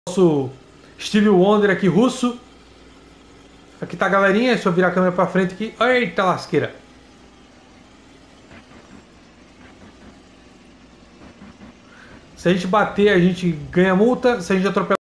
Nosso Steve Wonder aqui, russo. Aqui tá a galerinha, deixa eu virar a câmera pra frente aqui. Eita lasqueira. Se a gente bater, a gente ganha multa. Se a gente atropelar,